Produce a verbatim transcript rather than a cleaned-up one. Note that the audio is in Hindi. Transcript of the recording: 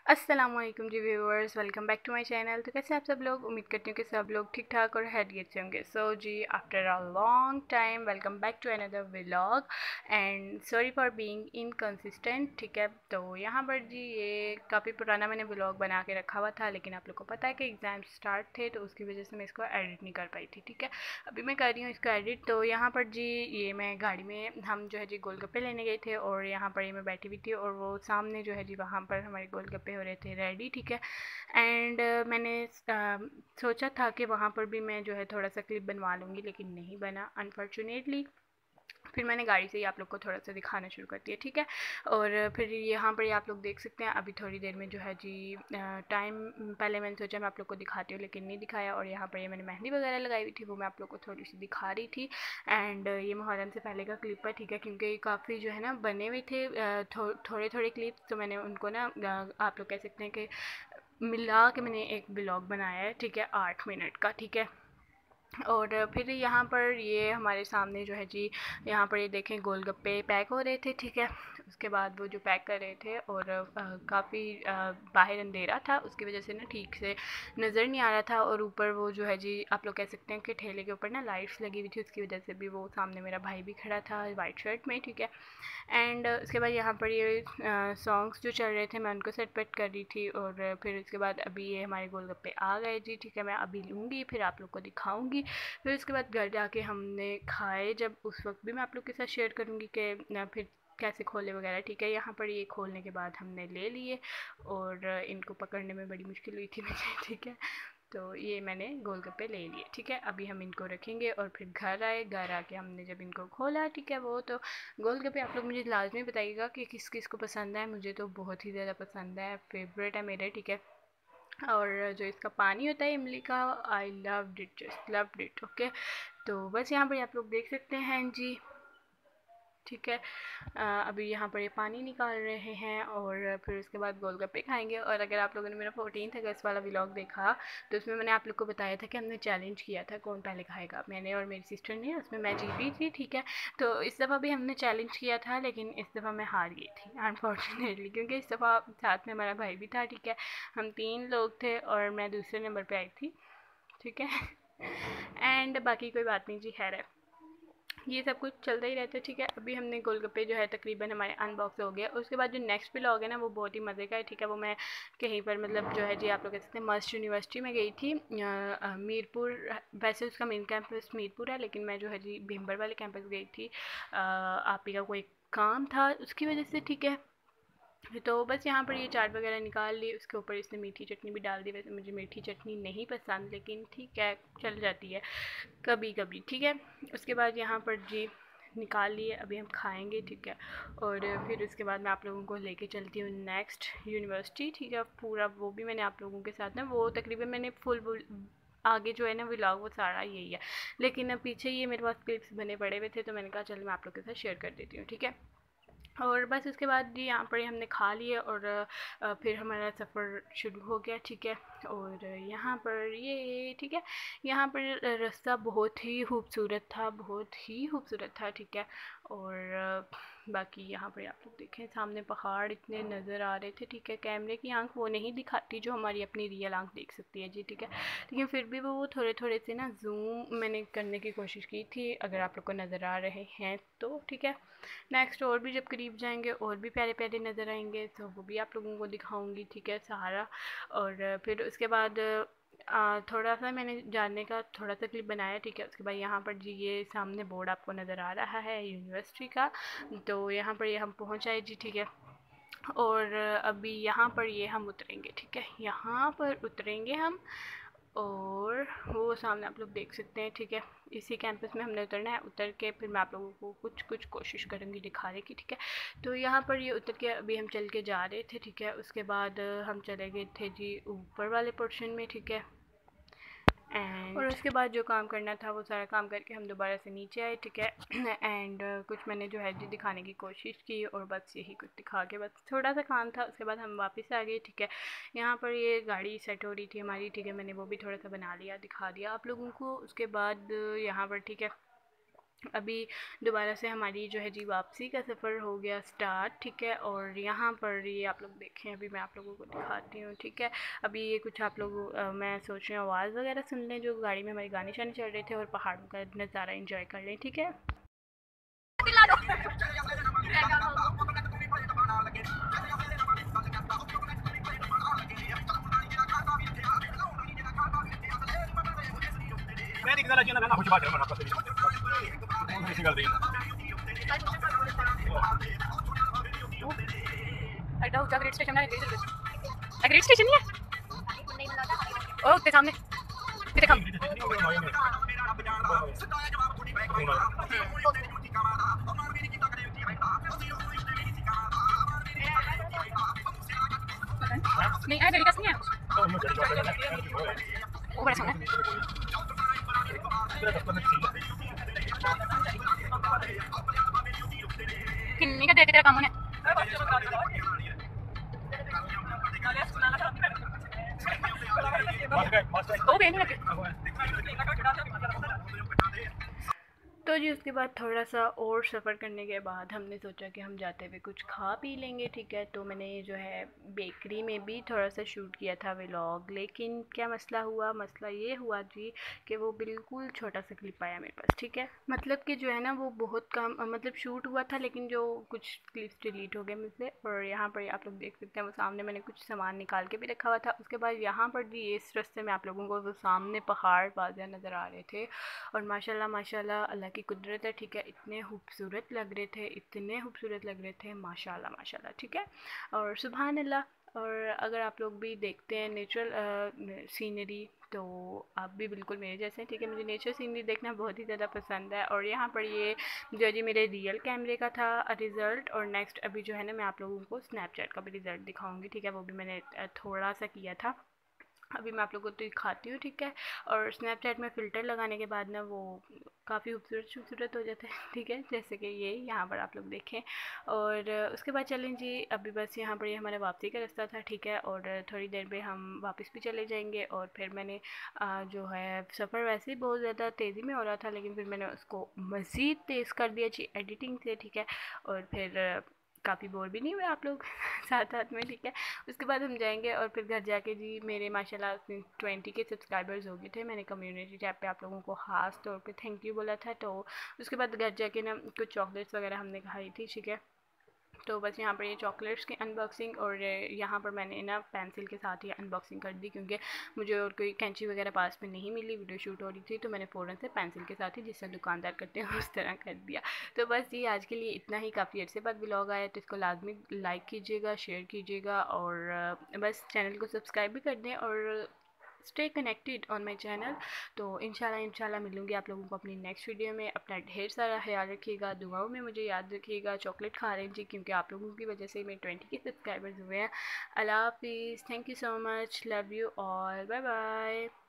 अस्सलामुअलैकुम जी viewers, welcome back to my channel. तो कैसे आप सब लोग, उम्मीद करती हूँ कि सब लोग ठीक ठाक और खैरियत से होंगे। सो so, जी after a long time welcome back to another vlog and sorry for being inconsistent. ठीक है, तो यहाँ पर जी ये काफ़ी पुराना मैंने व्लॉग बना के रखा हुआ था, लेकिन आप लोग को पता है कि एग्ज़ाम स्टार्ट थे तो उसकी वजह से मैं इसको एडिट नहीं कर पाई थी। ठीक है, अभी मैं कर रही हूँ इसको एडिट। तो यहाँ पर जी ये मैं गाड़ी में, हम जो है जी गोलगप्पे लेने गए थे और यहाँ पर ये मैं बैठी हुई थी और वो सामने जो है जी वहाँ पर हमारे गोलगप्पे हो रहे थे रेडी। ठीक है, एंड uh, मैंने uh, सोचा था कि वहाँ पर भी मैं जो है थोड़ा सा क्लिप बनवा लूँगी, लेकिन नहीं बना अनफॉर्चुनेटली। फिर मैंने गाड़ी से ही आप लोग को थोड़ा सा दिखाना शुरू कर दिया। ठीक है, और फिर यहाँ पर आप लोग देख सकते हैं अभी थोड़ी देर में जो है जी टाइम, पहले मैंने सोचा मैं आप लोग को दिखाती हूँ लेकिन नहीं दिखाया। और यहाँ पर ये मैंने मेहंदी वगैरह लगाई हुई थी, वो मैं आप लोग को थोड़ी सी दिखा रही थी। एंड ये मुहर्रम से पहले का क्लिप है। ठीक है, क्योंकि काफ़ी जो है ना बने हुए थे थो, थोड़े थोड़े क्लिप, तो मैंने उनको ना आप लोग कह सकते हैं कि मिला के मैंने एक ब्लॉग बनाया है। ठीक है, आठ मिनट का। ठीक है, और फिर यहाँ पर ये हमारे सामने जो है जी, यहाँ पर ये देखें गोलगप्पे पैक हो रहे थे। ठीक है, उसके बाद वो जो पैक कर रहे थे और काफ़ी बाहर अंधेरा था, उसकी वजह से ना ठीक से नज़र नहीं आ रहा था। और ऊपर वो जो है जी आप लोग कह सकते हैं कि ठेले के ऊपर ना लाइट्स लगी हुई थी, उसकी वजह से भी वो सामने मेरा भाई भी खड़ा था वाइट शर्ट में। ठीक है, एंड uh, उसके बाद यहाँ पर ये सॉन्ग्स जो चल रहे थे मैं उनको सेट पेट कर रही थी। और uh, फिर उसके बाद अभी ये हमारे गोलगप्पे आ गए जी। ठीक है, मैं अभी लूँगी फिर आप लोग को दिखाऊंगी। फिर उसके बाद घर जाके हमने खाए, जब उस वक्त भी मैं आप लोग के साथ शेयर करूँगी कि फिर कैसे खोले वगैरह। ठीक है, यहाँ पर ये खोलने के बाद हमने ले लिए और uh, इनको पकड़ने में बड़ी मुश्किल हुई थी मुझे। ठीक है, तो ये मैंने गोलगप्पे ले लिए। ठीक है, अभी हम इनको रखेंगे और फिर घर आए। घर आके हमने जब इनको खोला, ठीक है, वो तो गोलगप्पे आप लोग मुझे लाजमी बताइएगा कि किस किस को पसंद है। मुझे तो बहुत ही ज़्यादा पसंद है, फेवरेट है मेरे। ठीक है, और जो इसका पानी होता है इमली का, I love it, just love it. Okay, तो बस यहाँ पर आप लोग देख सकते हैं जी। ठीक है, अभी यहाँ पर ये पानी निकाल रहे हैं और फिर उसके बाद गोलगप्पे खाएंगे। और अगर आप लोगों ने मेरा फोर्टीन अगस्त वाला व्लॉग देखा तो उसमें मैंने आप लोग को बताया था कि हमने चैलेंज किया था कौन पहले खाएगा, मैंने और मेरी सिस्टर ने, उसमें मैं जीती थी। ठीक है, तो इस दफ़ा भी हमने चैलेंज किया था, लेकिन इस दफ़ा मैं हार गई थी अनफॉर्चुनेटली, क्योंकि इस दफ़ा साथ में हमारा भाई भी था। ठीक है, हम तीन लोग थे और मैं दूसरे नंबर पर आई थी। ठीक है, एंड बाकी कोई बात नहीं जी, खैर है, ये सब कुछ चलता ही रहता है। ठीक है, अभी हमने गोलगप्पे जो है तकरीबन हमारे अनबॉक्स हो गया। उसके बाद जो नेक्स्ट व्लॉग है ना वो बहुत ही मज़े का है। ठीक है, वो मैं कहीं पर मतलब जो है जी आप लोग कह सकते हैं मस्ट यूनिवर्सिटी में गई थी, मीरपुर। वैसे उसका मेन कैंपस मीरपुर है, लेकिन मैं जो है जी भीमबर वाले कैंपस गई थी। आप ही का कोई काम था उसकी वजह से। ठीक है, तो बस यहाँ पर ये चाट वगैरह निकाल ली, उसके ऊपर इसने मीठी चटनी भी डाल दी। वैसे मुझे मीठी चटनी नहीं पसंद, लेकिन ठीक है चल जाती है कभी कभी। ठीक है, उसके बाद यहाँ पर जी निकाल लिए, अभी हम खाएंगे। ठीक है, और फिर उसके बाद मैं आप लोगों को लेके चलती हूँ नेक्स्ट यूनिवर्सिटी। ठीक है, पूरा वो भी मैंने आप लोगों के साथ ना, वो तकरीबन मैंने फुल आगे जो है ना व्लॉग वो सारा यही है, लेकिन अब पीछे ये मेरे पास क्लिप्स बने पड़े हुए थे तो मैंने कहा चल मैं आप लोग के साथ शेयर कर देती हूँ। ठीक है, और बस उसके बाद जी यहाँ पर हमने खा लिए और फिर हमारा सफ़र शुरू हो गया। ठीक है, और यहाँ पर ये, ठीक है, यहाँ पर रास्ता बहुत ही खूबसूरत था, बहुत ही खूबसूरत था। ठीक है, और बाकी यहाँ पर आप लोग देखें सामने पहाड़ इतने नज़र आ रहे थे। ठीक है, कैमरे की आंख वो नहीं दिखाती जो हमारी अपनी रियल आंख देख सकती है जी। ठीक है, लेकिन फिर भी वो थोड़े थोड़े से ना जूम मैंने करने की कोशिश की थी, अगर आप लोग को नज़र आ रहे हैं तो। ठीक है, नेक्स्ट और भी जब करीब जाएंगे और भी प्यारे प्यारे नज़र आएंगे तो वो भी आप लोगों को दिखाऊंगी। ठीक है, सहारा। और फिर उसके बाद आ, थोड़ा सा मैंने जानने का थोड़ा सा क्लिप बनाया। ठीक है, उसके बाद यहाँ पर जी ये सामने बोर्ड आपको नज़र आ रहा है यूनिवर्सिटी का, तो यहाँ पर ये हम पहुँच आए जी। ठीक है, और अभी यहाँ पर ये हम उतरेंगे। ठीक है, यहाँ पर उतरेंगे हम, और वो सामने आप लोग देख सकते हैं। ठीक है, इसी कैंपस में हमने उतरना है। उतर के फिर मैं आप लोगों को कुछ कुछ कोशिश करूँगी दिखाने की। ठीक है, तो यहाँ पर ये उतर के अभी हम चल के जा रहे थे। ठीक है, उसके बाद हम चले गए थे जी ऊपर वाले पोर्शन में। ठीक है, एंड और उसके बाद जो काम करना था वो सारा काम करके हम दोबारा से नीचे आए। ठीक है, एंड कुछ मैंने जो है जी दिखाने की कोशिश की और बस यही कुछ दिखा के बस थोड़ा सा काम था, उसके बाद हम वापस आ गए। ठीक है, यहाँ पर ये गाड़ी सेट हो रही थी हमारी। ठीक है, मैंने वो भी थोड़ा सा बना लिया, दिखा दिया आप लोगों को। उसके बाद यहाँ पर ठीक है अभी दोबारा से हमारी जो है जी वापसी का सफ़र हो गया स्टार्ट, ठीक है। और यहाँ पर ये आप लोग देखें, अभी मैं आप लोगों को दिखाती हूँ, ठीक है। अभी ये कुछ आप लोग अ, मैं सोच रही हूँ आवाज़ वगैरह सुन लें, जो गाड़ी में हमारी गाने शाने चल रहे थे, और पहाड़ों का नज़ारा इंजॉय कर लें, ठीक है। मैं दिखने लगी ना ना खुश बात है मना पसंद है ऐसी कर दी अड्डा ऊंचा ग्रेड स्टेशन है, ग्रेड स्टेशन ही है ओ ते सामने तेरे कम नहीं है, गली का नहीं है वो बड़ा सामने किन्नी का देते तेरा काम होने ओ बेन लगे। तो जी उसके बाद थोड़ा सा और सफ़र करने के बाद हमने सोचा कि हम जाते हुए कुछ खा पी लेंगे, ठीक है। तो मैंने जो है बेकरी में भी थोड़ा सा शूट किया था व्लॉग, लेकिन क्या मसला हुआ, मसला ये हुआ जी कि वो बिल्कुल छोटा सा क्लिप आया मेरे पास, ठीक है। मतलब कि जो है ना वो बहुत कम, मतलब शूट हुआ था लेकिन जो कुछ क्लिप्स डिलीट हो गए मुझसे। और यहाँ पर आप लोग देख सकते हैं वो सामने मैंने कुछ सामान निकाल के भी रखा हुआ था। उसके बाद यहाँ पर जी इस रास्ते में आप लोगों को वो सामने पहाड़ वाज़ह नज़र आ रहे थे, और माशाल्लाह माशाल्लाह अल्लाह की कुदरत है, ठीक है। इतने खूबसूरत लग रहे थे, इतने खूबसूरत लग रहे थे, माशाल्लाह माशाल्लाह, ठीक है। और सुभान अल्लाह। और अगर आप लोग भी देखते हैं नेचुरल सीनरी तो आप भी बिल्कुल मेरे जैसे हैं, ठीक है। मुझे नेचर सीनरी देखना बहुत ही ज़्यादा पसंद है। और यहाँ पर ये जो जी मेरे रियल कैमरे का था रिज़ल्ट, और नेक्स्ट अभी जो है ना मैं आप लोगों को स्नैपचैट का भी रिज़ल्ट दिखाऊंगी, ठीक है। वो भी मैंने थोड़ा सा किया था, अभी मैं आप लोगों को तो दिखाती हूँ, ठीक है। और स्नैपचैट में फ़िल्टर लगाने के बाद ना वो काफ़ी खूबसूरत खूबसूरत हो जाता है, ठीक है। जैसे कि ये यहाँ पर आप लोग देखें। और उसके बाद चलें जी, अभी बस यहाँ पर ये हमारा वापसी का रास्ता था, ठीक है। और थोड़ी देर में हम वापस भी चले जाएंगे। और फिर मैंने आ, जो है सफ़र वैसे ही बहुत ज़्यादा तेज़ी में हो रहा था, लेकिन फिर मैंने उसको मज़ीद तेज़ कर दिया जी एडिटिंग से, ठीक है। और फिर काफ़ी बोर भी नहीं हुए आप लोग साथ साथ में, ठीक है। उसके बाद हम जाएंगे और फिर घर जाके जी मेरे माशाल्लाह ट्वेंटी के सब्सक्राइबर्स हो गए थे। मैंने कम्युनिटी टैब पे आप लोगों को ख़ास तौर पे थैंक यू बोला था। तो उसके बाद घर जाके ना कुछ चॉकलेट्स वगैरह हमने खाई थी, ठीक है। तो बस यहाँ पर ये चॉकलेट्स की अनबॉक्सिंग, और यहाँ पर मैंने ना पेंसिल के साथ ही अनबॉक्सिंग कर दी, क्योंकि मुझे और कोई कैंची वगैरह पास में नहीं मिली, वीडियो शूट हो रही थी। तो मैंने फ़ौरन से पेंसिल के साथ ही, जिस तरह दुकानदार करते हैं उस तरह कर दिया। तो बस ये आज के लिए इतना ही, काफ़ी अर्से बाद व्लॉग आया, तो इसको लाजमी लाइक कीजिएगा, शेयर कीजिएगा, और बस चैनल को सब्सक्राइब भी कर दें, और stay connected on my channel. तो इंशाल्लाह इंशाल्लाह मिलूँगी आप लोगों को अपनी नेक्स्ट वीडियो में। अपना ढेर सारा ख्याल रखिएगा, दुआओं में मुझे याद रखिएगा। चॉकलेट खा रहे हैं जी, क्योंकि आप लोगों की वजह से मेरे ट्वेंटी के सब्सक्राइबर्स हुए हैं। अल्लाह हाफिज़, thank you so much, love you all, bye bye.